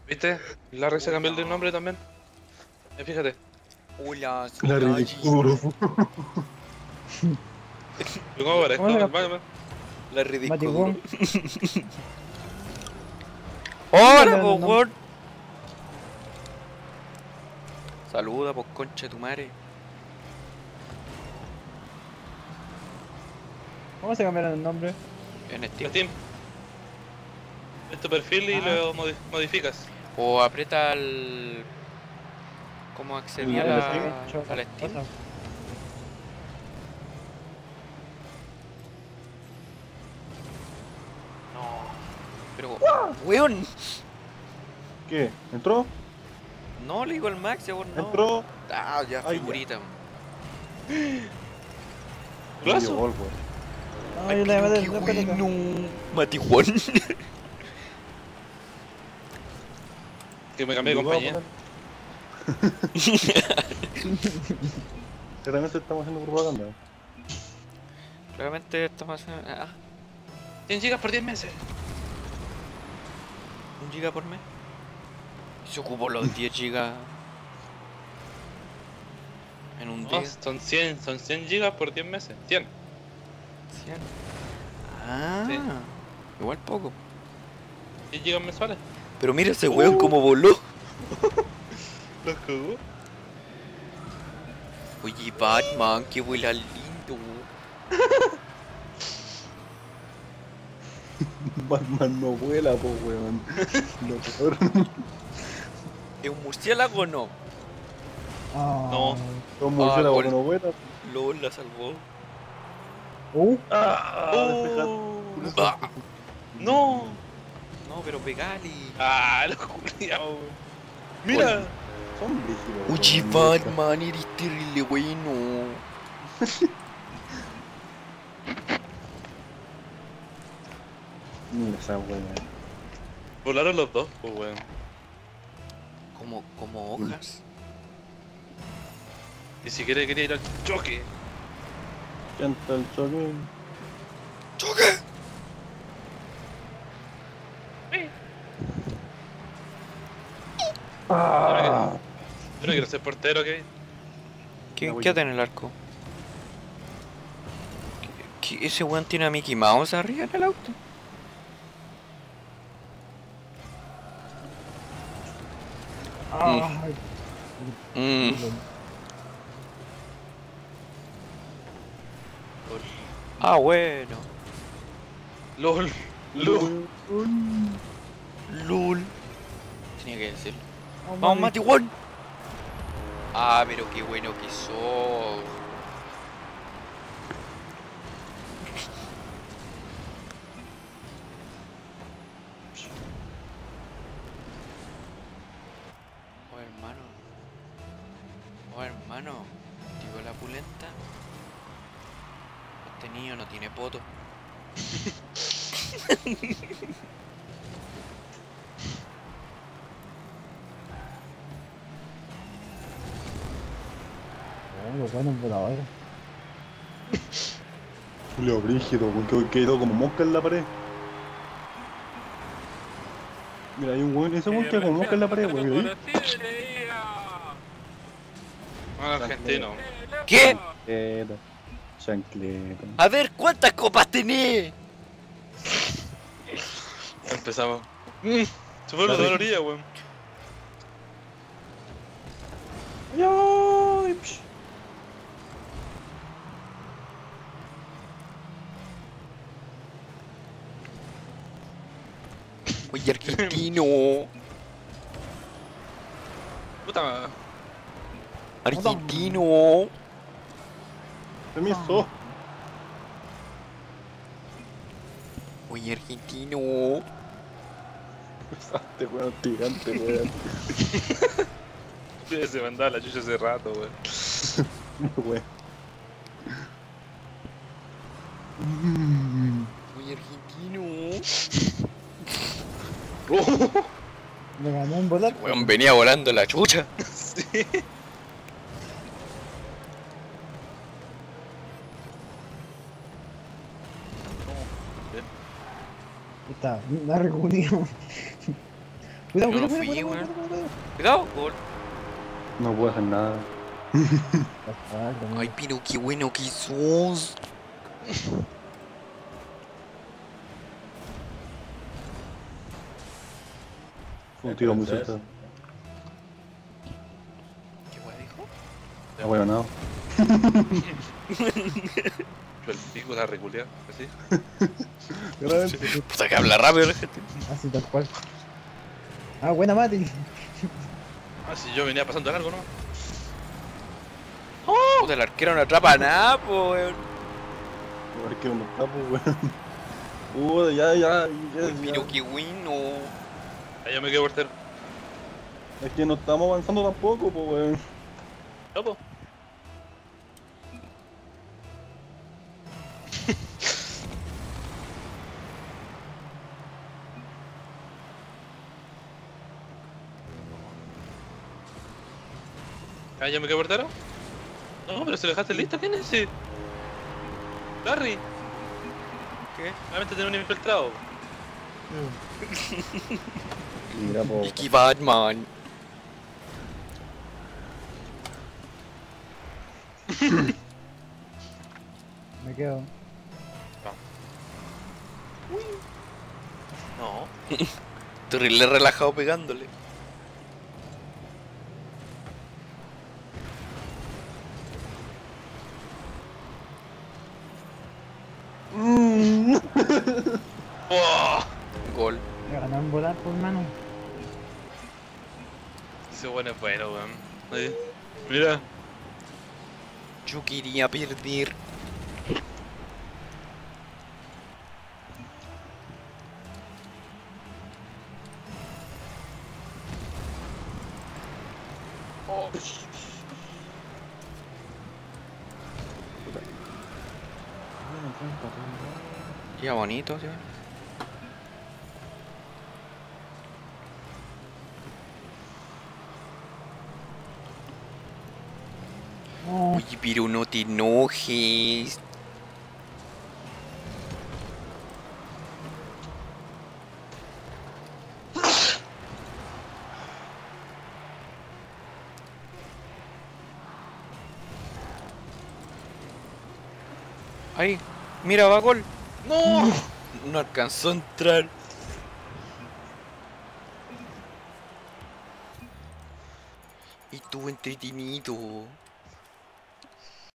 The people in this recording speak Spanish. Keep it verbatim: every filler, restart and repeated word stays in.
¿Viste? Larry se cambió el nombre también. Eh, fíjate. Hola, soy La Naji. ridículo. ¿Yo cómo parezco? ¿Cómo se Vaya, vaya. La ridículo. Batigón. ¡Hola, No, po, no, no. weón! Saluda, po, concha de tu madre. ¿Cómo se cambiaron el nombre? En Steam. Steam. Es tu perfil y Ah. lo modi- modificas. O aprieta el... ¿Cómo accedía ¿El a Steam? la... al Steam? Pasa. Pero, weón, ¿Qué? ¿Entró? no le digo al Max, ya vos no. ¿Entró? Ah, ya, Ay, figurita. ¿Golazo? Medio gol, weón. No, Ay, yo le pero llamé qué de pelota. bueno. Mati Juan. Que me cambié de Jugaba compañía. por él. Claramente estamos haciendo propaganda. Claramente estamos haciendo... Ah, cien gigas por diez meses. un giga por mes. Se ocupó los diez gigas en un No, día. son cien, son cien gigas por diez meses. cien. cien. Ah, Sí. igual poco. cien gigas mensuales. Pero mira ese weón como voló. Los jugó. Oye, Batman, qué vuela lindo. Batman no vuela, po, weón. Lo peor. ¿Es un murciélago o no? Ah. No. Son murciélagos gol. que no vuelan. LOL la salvó. Uh, Ah, Oh. Ah, No. no, pero pegale. Ah, los culiados. Mira. Son brígidos. Oye, weón. Batman, eres terrible bueno. Mira esa weón. Volaron los dos, pues weón. Como, como hojas. Ni siquiera quería ir al choque. Canta el choque. ¡Choque! Ah. Yo no quiero ser portero, ¿ok? ¿Quién queda en el arco? ¿Qué- qué- ¿Ese weón tiene a Mickey Mouse arriba en el auto? ah, Mm. Ah, bueno. LOL. LOL. LOL. Tenía que decirlo. oh, ¡Vamos, Mati. Mati Juan! Ah, pero qué bueno que sos. Oh, hermano. Oh, hermano. Digo la pulenta. Este niño no tiene poto. Oh, los buenos voladores. Julio brígido, weón, que quedó como mosca en la pared. Mira, hay un weón, ese weón queda como mosca en la pared, weón. ¿Sí? Ah, argentino. ¿Qué? Chancleta. Chancleta. A ver, ¿cuántas copas tenés? Empezamos. Mm, se fue la dolorilla, weón. Ay, psh. Oye, argentino. Puta. Argentino. Permiso. Oye, argentino. Este weón gigante, weón. Se mandaba la chucha hace rato, weón. Weón. Oye, argentino. Me ganó en volar. Weón, venía volando la chucha. Sí. Está, la reunión. Cuidado, Yo no cuidado, fui, cuidado, weón. cuidado, cuidado. Cuidado, gol. No puedo hacer nada. Ya está, como- Ay, pero qué bueno que sos. Fue un tiro muy cerca. ¿Qué weá dijo? Ah, bueno, no. Yo el pico la reculea, así. Claramente. Puta que habla rápido la gente. Así tal cual. Ah, buena Mati. Ah, si yo venía pasando de largo, ¿no? Puta, el arquero no atrapa nada, po, weón. A ver qué no está, pues, weón. Uh, ya, ya, ya, Uy, pero ya. qué bueno. Ahí yo me quedo portero. Es que no estamos avanzando tampoco, pues, weón. ¿No, po? Ah, ¿ya me quedo portero? No, pero si lo dejaste listo, ¿quién es ese? Larry. ¿Qué? Realmente tiene un infiltrado. Mira, pues. Vicky Batman. Me quedo. No. Terrible relajado pegándole. ¡Oh! Gol. Me ganó en volar, por mano. Ese bueno es bueno, weón. Ahí. Mira. Yo quería perder. Oh. Ya bonito, tío. No. Oye, pero no te enojes. Ahí, mira, va gol. ¡No! No alcanzó a entrar. Y estuvo entretenido.